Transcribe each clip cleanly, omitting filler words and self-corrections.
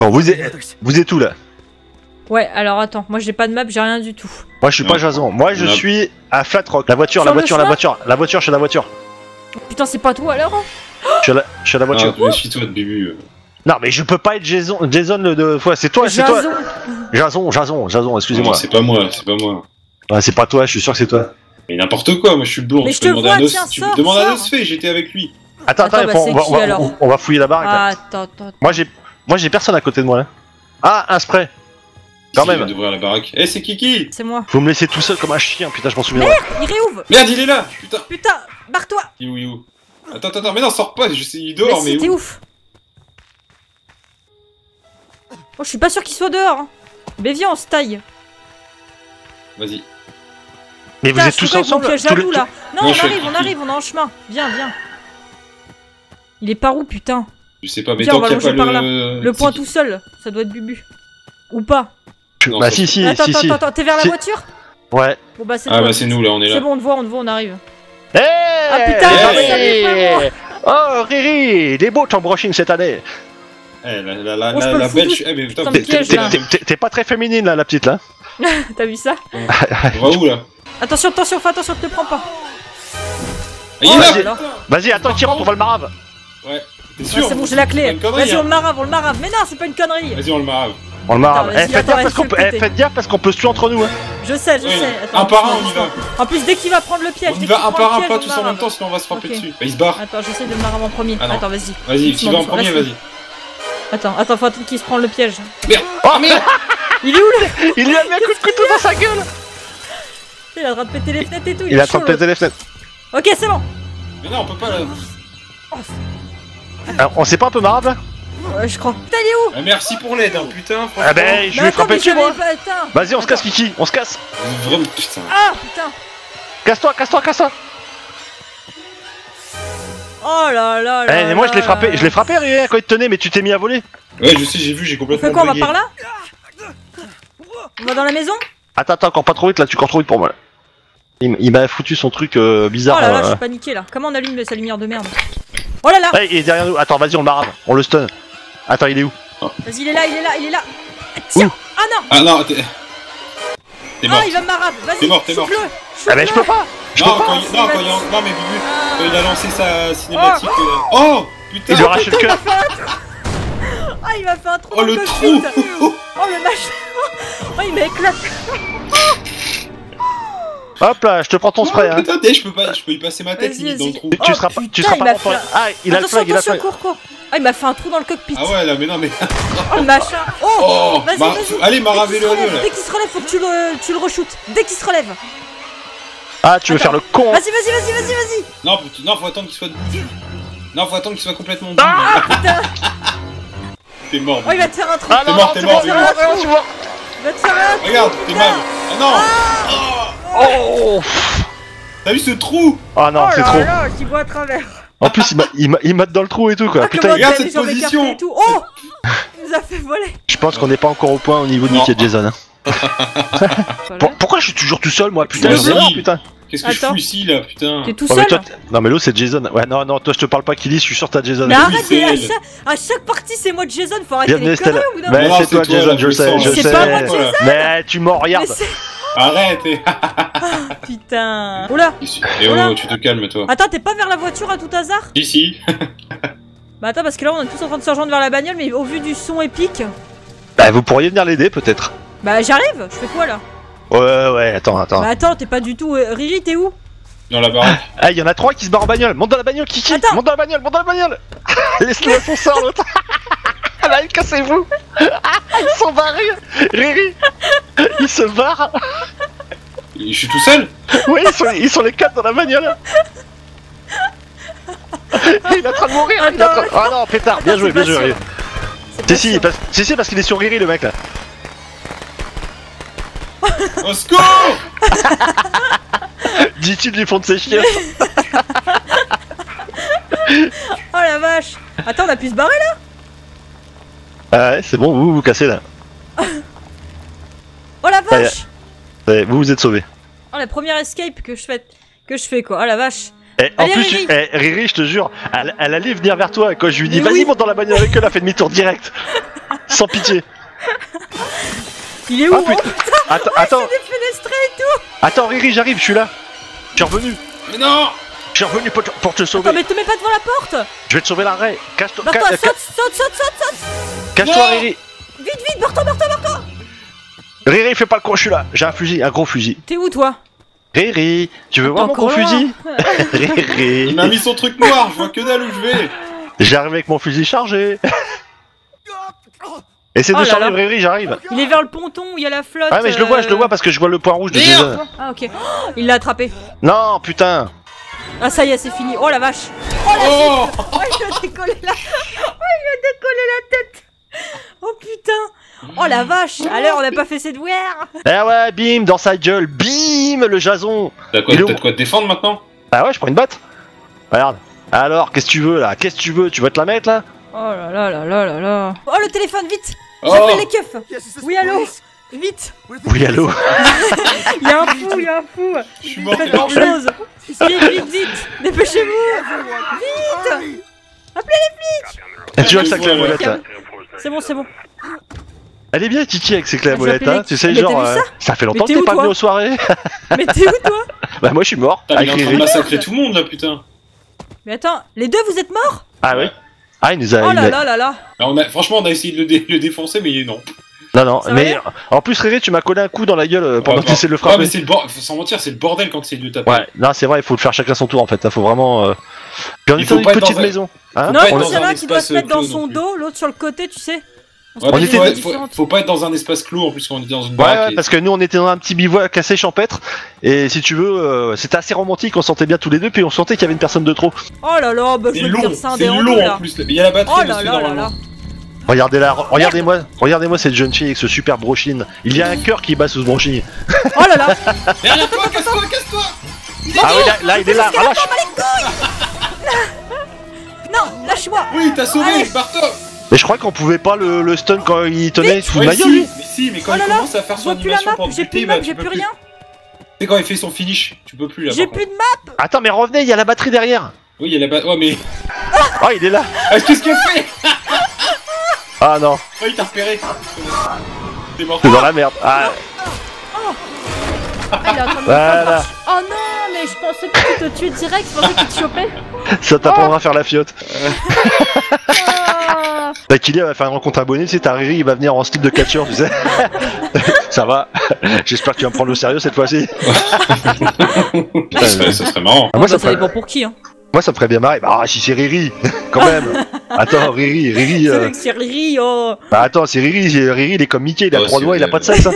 Bon, vous êtes où là? Ouais, alors attends, moi j'ai pas de map, j'ai rien du tout. Moi je suis pas Jason, moi je suis à Flat Rock. La voiture, Sur la le voiture, la chemin voiture, la voiture, je suis à la voiture. Putain, c'est pas toi alors hein? Je suis à la voiture. Ah, suis-toi de début. Non mais je peux pas être Jason le de fois, c'est toi, c'est toi. Jason, excusez-moi. Non, c'est pas moi, c'est pas moi. Ouais, c'est pas toi, je suis sûr que c'est toi. Mais n'importe quoi, moi je suis blond. Mais tu je te peux demander vois, à Nos- tiens, tu sors, demandes à sors. Nosfé, j'étais avec lui. Attends, Attends, bah, c'est qui, alors on va fouiller la baraque. Ah, là. attends. Moi j'ai personne à côté de moi là. Ah, un spray. Quand Si, même. il vient d'ouvrir la baraque. Eh, c'est Kiki. C'est moi. Vous me laissez tout seul comme un chien, putain, je m'en souviens. Il réouvre. Merde, il est là. Putain. Putain, barre-toi. Il est où, il est où? Attends, mais non, sors pas, je sais, il est dehors, mais si, t'es où? ouf. Oh, je suis pas sûr qu'il soit dehors. Hein. Mais viens, on se taille. Vas-y. Mais vous Putain, êtes je tous suis ensemble avec mon jaloux là. Non, Non, on je suis arrive, avec on arrive, on est en chemin. Viens. Il est par où, putain? Je sais pas, mais Tiens, on tant va qu'il y a longer pas par le... Le point tout seul, ça doit être Bubu. Ou pas? Non, Bah ça, si, Attends, t'es vers la Si. voiture? Ouais. Bon bah c'est Ah toi. bah c'est nous là, on est C'est là. bon, on te voit, on arrive. Hey Ah, putain, Riri Oh Riri, il est beau ton brushing cette année. Eh, Oh, je peux le la foutre. belge... Eh mais putain, Putain, vous mais piège, là. T'es pas très féminine là, la petite là. T'as vu ça? On va où là? Attention, fais attention, te prends pas. Ah, il est Oh là, là putain. là. Vas-y, attends, tire, on va le marave. Ouais. T'es Ouais, sûr? c'est bon, j'ai la C'est clé. pas une connerie, Vas-y, hein. on le marave. Mais non, c'est pas une connerie. Vas-y, on le marave. On le marave. Attends, vas-y, Faites attends, gaffe parce qu'on peut, je vais le faites gaffe parce qu'on peut se tuer entre nous. Hein. Je sais. Oui. Attends, Un par un, on y doucement. va. En plus, dès qu'il va prendre le piège, On y dès va qu'il un prend par le un, piège, pas on tous le en même marave. temps, sinon on va se frapper Ok. dessus. Bah, il se barre. Attends, j'essaie de le marrer en premier. Ah non. Attends, vas-y. Vas-y, qui va en Doucement, premier, laisse-le. vas-y. Attends, faut attendre qu'il se prenne le piège. Merde. Oh merde. Il est où le... Il lui a mis un coup de couteau dans sa gueule. Il est en train de péter les fenêtres et tout. Il est en train de péter les fenêtres. Ok, c'est bon. Mais non, on peut pas là. Alors, on s'est pas un peu marave là? Ouais, je crois. Putain, il est où? Ah, merci pour l'aide, hein, putain. Ah ben, je Mais vais attends, frapper mais dessus moi. j'avais pas... Attends. Vas-y, on se casse Kiki, on se casse. Vraiment, putain. Ah, putain. Casse-toi. Oh là là là. Eh, mais moi je l'ai là là. frappé Riri quand il te tenait, mais tu t'es mis à voler. Ouais, je sais, j'ai vu, j'ai On complètement. fait quoi? On va bugué. par là? On va dans la maison? Attends, encore pas trop vite là, tu cours trop vite pour moi là. Il m'a foutu son truc bizarre. Oh là là, je suis paniqué là. Comment on allume sa lumière de merde? Oh là là! Ouais, il est derrière nous. Attends, vas-y, on le marave, on le stun. Attends, il est où? Vas-y, il est là. Tiens! Ouh. Ah non! Ah non, t'es mort. Ah, il va me marave! Vas-y, T'es mort. souffle-le! Ah ben je peux pas. Non, non, mais Bibu, quand il a lancé sa cinématique. Oh putain! Il lui a arraché le cœur. Ah, il m'a fait un trou Oh dans le cockpit. trou! Oh le machin! Oh, il m'éclate! Hop là, je te prends ton spray. Hein. Putain, je peux y passer ma tête Vas-y, limite dans le vas-y. trou. Tu Oh, seras pas, tu putain, seras il pas m'a bon pour la- fait Ah, il a le flag, Attention, cours! Ah, il m'a fait un trou dans le cockpit! Ah ouais, là, mais non, mais. Oh le machin! Oh! Oh! Vas-y, Bah, vas-y! allez, Dès maravez qu'il le se relève, là. dès qu'il se relève, faut que tu le re-shootes! Dès qu'il se relève! Ah, tu veux faire le con. Vas-y! Non, faut attendre qu'il soit debout. Non, faut attendre qu'il soit complètement debout. Ah Putain! T'es mort. Oh, il va te faire un trou! Ah T'es non, mort, non, t'es c'est mort, bon, t'es c'est mort. bon, c'est bon. Il va te faire un trou! Regarde, t'es mal. Ah non! Oh. T'as vu ce trou? Ah non, Oh c'est là trop. là, j'y vois à travers! En plus, il mate dans le trou et tout quoi. Ah, Putain, comment regarde t'as cette les jambes position. écartées et tout. Oh! Il nous a fait voler! je pense qu'on n'est pas encore au point au niveau de Non. Nicky et Jason. Hein. Voilà. Pourquoi je suis toujours tout seul moi? Putain, Mais c'est oui. mort, putain. Qu'est-ce que je Attends. fous ici là, putain? T'es tout Oh, mais seul? toi, non mais l'autre c'est Jason. Ouais, non, toi je te parle pas Killy, je suis sûr que t'as Jason. Mais arrête, c'est mais elle. à chaque partie c'est moi de Jason, faut arrêter Bienvenue les Stella. conneries ou non? Mais Non, c'est toi toi, Jason, là, je sais, je C'est sais. pas moi, Jason. Mais tu m'en Mais regardes. c'est... Arrête! Putain! Oula! Eh Oula. oh, tu te calmes toi. Attends, t'es pas vers la voiture à tout hasard? Ici. Bah attends, parce que là on est tous en train de se rejoindre vers la bagnole, mais au vu du son épique... Bah vous pourriez venir l'aider peut-être. Bah j'arrive, je fais quoi là? Ouais, attends. Bah attends, t'es pas du tout... Riri, t'es où? Dans la baraque. Ah, il y en a 3 qui se barrent en bagnole. Monte dans la bagnole, Kiki. Attends. Monte dans la bagnole. Laisse-le à son sort l'autre. Allez, cassez-vous. Ils sont barrés. Riri, il se barre. Je suis tout seul? Oui, ils sont les 4 dans la bagnole. Il est en train de mourir. il est en train- Ah non, pétard. Bien Attends, joué, c'est bien pas joué. sûr. C'est pas Si, sûr. parce qu'il est sur Riri le mec là. Au secours! Dit-il du fond de ses chiens. Oh la vache! Attends, on a pu se barrer là? Ah ouais, c'est bon, vous cassez là. Oh la vache! Ouais, vous êtes sauvés. Oh la première escape que je fais quoi? Oh la vache! Et en Allez, plus, Riri. Riri, je te jure, elle allait venir vers toi et quand je lui dis Mais vas-y oui. monte dans la bagnole avec eux, elle a fait demi-tour direct. Sans pitié. Il est où? Ah putain. Attends, C'est défenestré et tout. attends Riri, j'arrive, je suis là. Je suis revenu. Mais non. Je suis revenu pour te sauver. Attends, mais te mets pas devant la porte. Je vais te sauver l'arrêt. Cache-toi, Barre-toi, saute. cache-toi Non. Riri. Vite, barre-toi. Riri, fais pas le con, je suis là. J'ai un fusil, un gros fusil. T'es où, toi? Riri, tu veux T'es voir mon gros encore loin. fusil? Il Riri. m'a mis son truc noir, je vois que dalle où je vais. J'arrive avec mon fusil chargé. Essaie Oh de là survivre, là. Riri, j'arrive. Il est vers le ponton où il y a la flotte. Ah mais je le vois parce que je vois le point rouge de Merde. Jason. Ah, ok. Oh, il l'a attrapé. Non, putain. Ah, ça y est, c'est fini. Oh la vache. Oh. Oh, il lui a décollé la... tête. Oh putain. Oh la vache. Alors, on n'a pas fait cette guerre. Eh ouais, bim, dans sa gueule, bim, le Jason. T'as Il est où? de quoi te défendre maintenant? Ah ouais, je prends une batte. Regarde. Alors, qu'est-ce que tu veux là? Qu'est-ce que tu veux? Tu vas te la mettre là? Oh là là là là là là. Oh, le téléphone, vite. Oh. J'appelle les keufs. Oui, allô. Vite. Oui, allô. Il y a un fou. Je suis mort. Faites quelque chose. Vite. Dépêchez-vous. Vite. Tu vois que sa clé à molette là? C'est bon. Elle est bien Titi avec ses clés à Je molette, l'appelais hein. Tu sais, Mais t'as genre. vu ça Ça fait longtemps Mais que t'es t'es où, pas toi venu aux soirées. Mais t'es où, toi? Bah, moi je suis mort. Putain, il est Avec en train de Riri. massacrer tout le monde là, putain. Mais attends, les deux, vous êtes morts? Ah ouais? Ah, il nous a. Oh il là a- là là là. Alors, franchement, on a essayé de le défoncer, mais non. Non, Ça va mais aller en plus, Riri, tu m'as collé un coup dans la gueule pendant que Ouais, tu essaies de le Ouais, mais frapper. c'est le bordel, sans mentir, c'est le bordel quand c'est de taper. Ouais, non, c'est vrai, il faut le faire chacun son tour en fait. Il faut vraiment. Puis on Il est faut dans pas une être petite dans un- maison. Hein Non, pas il être y dans en a un un qui doit espace se mettre dans clos son non plus. dos, l'autre sur le côté, tu sais. Ouais, On mais était- faut pas être dans un espace clos en plus quand on est dans une Ouais, baraque. ouais, parce que nous on était dans un petit bivouac assez champêtre et si tu veux c'était assez romantique, on sentait bien tous les deux puis on sentait qu'il y avait une personne de trop. Oh là là, bah je C'est vais me long, dire ça un c'est des en long deux, en là. plus. Il y a la batterie Oh aussi là là là normalement. là. Regardez là, regardez-moi cette jeune fille avec ce super brochine. Il y a un cœur qui bat sous ce brochine. Oh là là. Derrière toi, casse-toi. Ah oui là il est là, relâche. Non, lâche-moi. Oui, t'as sauvé, Allez. barre-toi. Mais je crois qu'on pouvait pas le stun quand il tenait sous Ouais, ma gueule lui. mais si, mais quand Oh il là là, commence à faire je son vois plus la animation map, pour j'ai plus buter, de map, bah, j'ai tu peux plus rien. C'est quand il fait son finish, tu peux plus là. J'ai par plus contre. de map. Attends mais revenez, il y a la batterie derrière. Oui, il y a la batterie. Ouais, mais. Oh il est là. Ah, qu'est-ce qu'il a fait? Ah non, Oh, il t'a repéré. T'es mort. c'est dans la merde. Ah, Ah, il est en train de me Voilà. faire. Oh non, mais je pensais pas qu'il te tuait direct, je pensais qu'il te chopait. ça t'apprendra à faire la fiotte. Ah. Bah Kylian va faire une rencontre abonnée, tu sais, t'as Riri, il va venir en slip de catcheur, tu sais. Ça va. J'espère que tu vas me prendre au sérieux cette fois-ci. Ça serait marrant. Ah, moi, Bah, ça ça me ferait... dépend pour qui, hein. moi ça me ferait bien marrer. Bah si c'est Riri, quand même. Attends, Riri. C'est vrai que c'est Riri, oh. Bah attends, c'est Riri, il est comme Mickey, il a Oh, 3 c'est doigts, il a vrai. pas de sexe. Hein.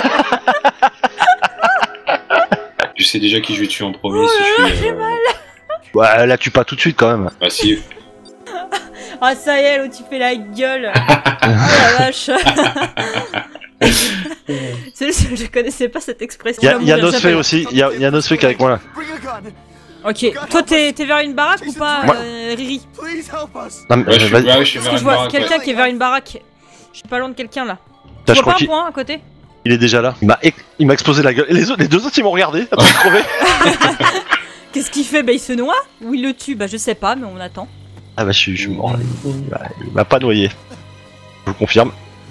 Je sais déjà qui je vais tuer en premier Oh si là je suis. Ouais, là tue pas tout de suite quand même. Ah si. Ah, ça y est, l'autre, il fait la gueule. Oh la vache. Je connaissais pas cette expression. Il y a Nosfé aussi, il y a Nosfé qui est avec moi là. Ok, toi t'es vers une baraque ou pas, Moi- Riri? Non, mais, Ouais, je suis vas-y. ouais, je suis Parce vers que je une vois baraque. quelqu'un qui est vers une baraque. Je suis pas loin de quelqu'un là. Là, Tu je vois crois pas un qu'il point à côté? il est déjà là. Il m'a explosé la gueule. Et les deux autres ils m'ont regardé, après de crever. Qu'est-ce qu'il fait? Bah il se noie? Ou il le tue? Bah je sais pas, mais on attend. Ah bah je suis mort là. Il m'a pas noyé. Je vous confirme.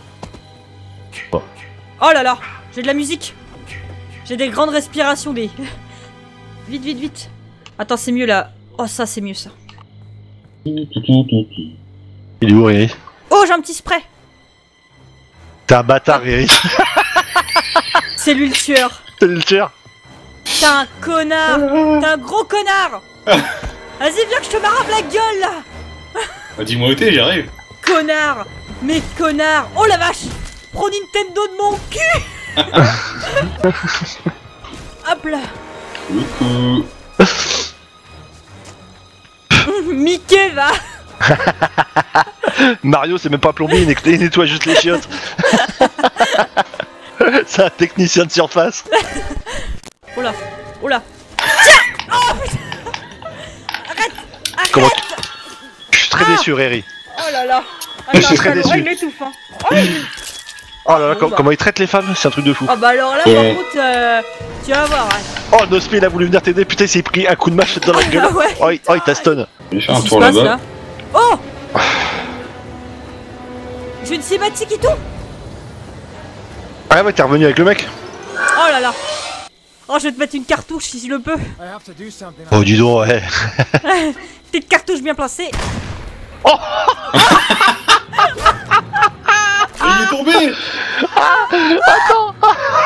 Oh là là, j'ai de la musique. J'ai des grandes respirations, des... Vite. Attends, c'est mieux là. Oh ça, c'est mieux ça. Il est où Riri? Oh, j'ai un petit spray. T'es un bâtard Riri. C'est lui le tueur. T'es le tueur. T'es un connard. T'es un gros connard. Vas-y, viens que je te marappe la gueule là. Bah, dis-moi où t'es, j'y arrive. Connard. Mais connard. Oh la vache. Pro Nintendo de mon cul. Hop là. Coucou. Mickey va. Mario c'est même pas plombier, il nettoie juste les chiottes. C'est un technicien de surface. Oh là. Tiens. Oh putain. Arrête. Comment Je suis très déçu Riri. Oh là là. Je suis très déçu. il m'étouffe. Hein. Oh là là, Bon, bah. comment il traite les femmes, c'est un truc de fou. Oh bah alors là, Ouais. par contre, tu vas voir. Ouais. Oh Nospi il a voulu venir t'aider, putain il s'est pris un coup de machette dans la gueule. Ah ouais. Oh il t'a stun. Je vais faire un Qu'est-ce qui tour se passe là-bas. là? Oh. J'ai une cinématique et tout. Ah ouais, t'es revenu avec le mec. Oh là là. Oh, je vais te mettre une cartouche si je le peux. Oh, dis donc, ouais. Petite cartouche bien placée. Oh Il est tombé. Attends.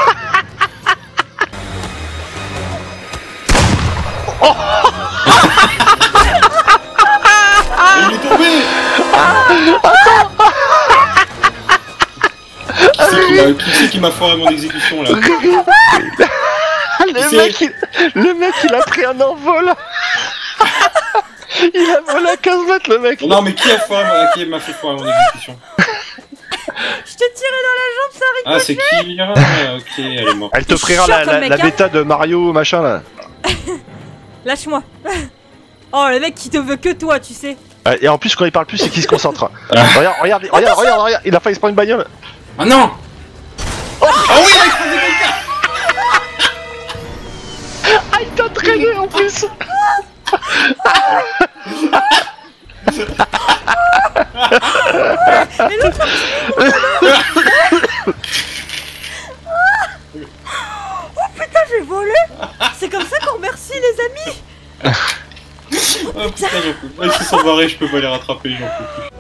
Il est tombé. Qui c'est qui m'a foiré mon exécution là? Le mec, il a pris un envol. Il a volé à 15 mètres, le mec. Non mais qui m'a fait foirer mon exécution? Je t'ai tiré dans la jambe, ça arrive. Ah c'est Kira. Ok, elle est morte. Elle t'offrira chiant comme mec, la hein. bêta de Mario machin là. Lâche-moi. Oh, le mec qui te veut que toi, tu sais. Et en plus, quand il parle plus, c'est qu'il se concentre. Regarde, il a failli se prendre une bagnole. Ah non. Oh oui, il a écrasé quelqu'un. Ah, il t'a traîné en plus. Mais l'autre, oh putain, j'ai volé. C'est comme ça qu'on remercie les amis. Oh putain, j'en peux. Ils se sont barrés, je peux pas les rattraper, j'en peux plus.